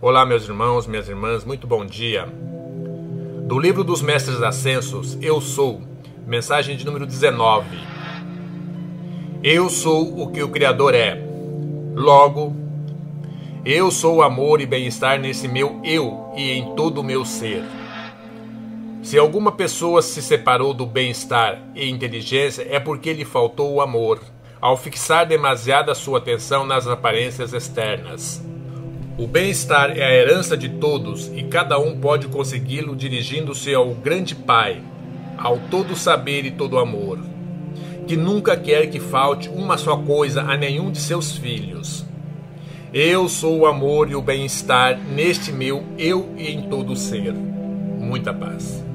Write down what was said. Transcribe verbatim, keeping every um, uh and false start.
Olá, meus irmãos, minhas irmãs, muito bom dia. Do livro dos Mestres Ascensos, Eu Sou, mensagem de número dezenove. Eu sou o que o Criador é. Logo, eu sou amor e bem-estar nesse meu eu e em todo o meu ser. Se alguma pessoa se separou do bem-estar e inteligência, é porque lhe faltou o amor, ao fixar demasiada sua atenção nas aparências externas. O bem-estar é a herança de todos e cada um pode consegui-lo dirigindo-se ao grande Pai, ao todo saber e todo amor, que nunca quer que falte uma só coisa a nenhum de seus filhos. Eu sou o amor e o bem-estar neste meu eu e em todo o ser. Muita paz.